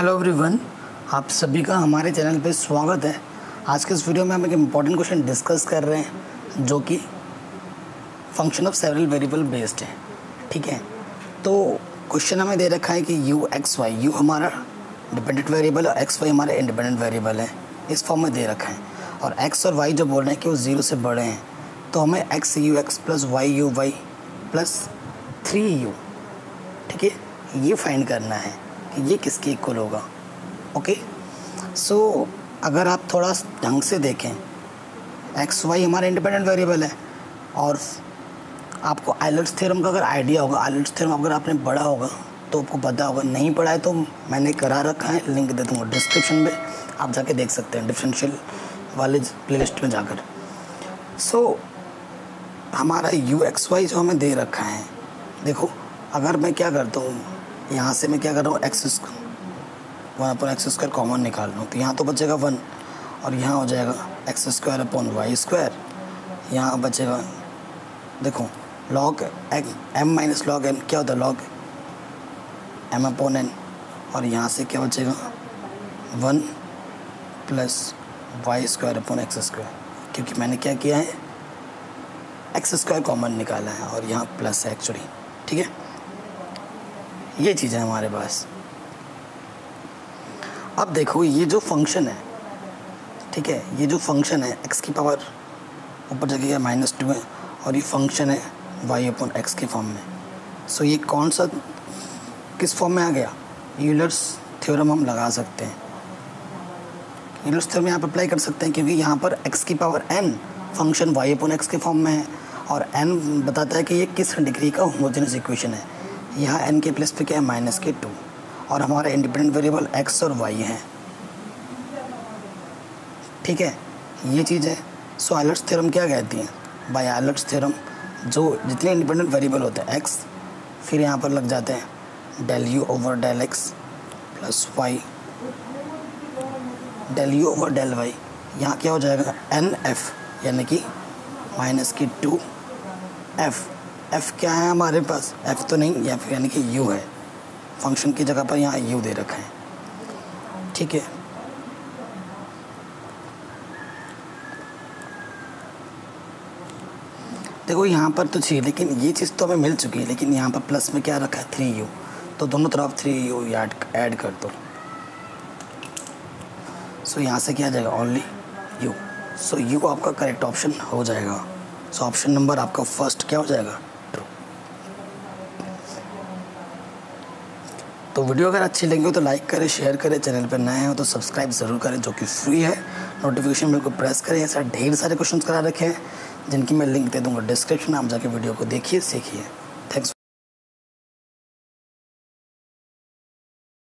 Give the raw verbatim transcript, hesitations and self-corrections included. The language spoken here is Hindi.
हेलो एवरीवन, आप सभी का हमारे चैनल पे स्वागत है। आज के इस वीडियो में हम एक इम्पॉर्टेंट क्वेश्चन डिस्कस कर रहे हैं जो कि function of several variable based है। ठीक है, तो क्वेश्चन हमें दे रखा है कि यू एक्स वाई, यू हमारा डिपेंडेंट वेरिएबल और एक्स वाई हमारे इंडिपेंडेंट वेरिएबल है, इस फॉर्म में दे रखा है। और एक्स और वाई जो बोल रहे हैं कि वो ज़ीरो से बड़े हैं, तो हमें X U X plus Y U Y plus three U, ठीक है, ये फाइंड करना है कि ये किसके इक्वल होगा। ओके, सो अगर आप थोड़ा ढंग से देखें, एक्स वाई हमारा इंडिपेंडेंट वेरिएबल है और आपको आइलर्स थ्योरम का अगर आइडिया होगा, आइलर्स थ्योरम अगर आपने पढ़ा होगा तो आपको पता होगा, नहीं पढ़ा है तो मैंने करा रखा है, लिंक दे दूँगा डिस्क्रिप्शन में, आप जाके देख सकते हैं डिफरेंशियल वाले प्लेलिस्ट में जाकर। सो so, हमारा यू एक्स वाई जो हमें दे रखा है, देखो अगर मैं क्या करता हूँ, यहाँ से मैं क्या कर रहा हूँ, X square one upon X square common निकाल रहा हूँ, तो यहाँ तो बचेगा वन और यहाँ हो जाएगा X square upon Y square. यहाँ बचेगा, देखो log M minus log N क्या होता है, लॉग एम अपॉन एन, और यहाँ से क्या बचेगा one plus Y square upon X square, क्योंकि मैंने क्या किया है, एक्स स्क्वायर कॉमन निकाला है और यहाँ प्लस है एक्चुअली। ठीक है, ये चीज़ है हमारे पास। अब देखो ये जो फंक्शन है, ठीक है, ये जो फंक्शन है एक्स की पावर ऊपर जगह माइनस टू है और ये फंक्शन है वाई अपॉन एक्स के फॉर्म में। सो ये कौन सा किस फॉर्म में आ गया, यूलर्स थ्योरम हम लगा सकते हैं, यूलर्स थ्योरम यहाँ पर अप्लाई कर सकते हैं, क्योंकि यहाँ पर एक्स की power N function Y upon X के फॉर्म में है और एन बताता है कि ये किस डिग्री का होमोजेनस इक्वेशन है। यहाँ एन के प्लस पे क्या है, माइनस के टू, और हमारा इंडिपेंडेंट वेरिएबल एक्स और वाई है। ठीक है, ये चीज़ है। सो आइलर्स थ्योरम क्या कहती है, बाय आइलर्स थ्योरम जो जितने इंडिपेंडेंट वेरिएबल होते हैं एक्स, फिर यहाँ पर लग जाते हैं del U over del X plus Y del U over del Y, यहाँ क्या हो जाएगा एन एफ, यानी कि माइनस की टू एफ। एफ क्या है हमारे पास, एफ तो नहीं, या फिर यानी कि यू है, फंक्शन की जगह पर यहाँ यू दे रखा है। ठीक है, देखो यहाँ पर तो चाहिए, लेकिन ये चीज़ तो हमें मिल चुकी है, लेकिन यहाँ पर प्लस में क्या रखा है, थ्री यू, तो दोनों तरफ थ्री यू ऐड ऐड कर दो। सो यहाँ से क्या आ जाएगा, ओनली यू। सो यू आपका करेक्ट ऑप्शन हो जाएगा। सो ऑप्शन नंबर आपका फर्स्ट क्या हो जाएगा, ट्रू। तो वीडियो अगर अच्छी लगी हो तो लाइक करें, शेयर करें, चैनल पर नए हो तो सब्सक्राइब ज़रूर करें जो कि फ्री है, नोटिफिकेशन बेल को प्रेस करें। ऐसा ढेर सारे क्वेश्चंस करा रखे हैं जिनकी मैं लिंक दे दूँगा डिस्क्रिप्शन में, आप जाके वीडियो को देखिए, सीखिए।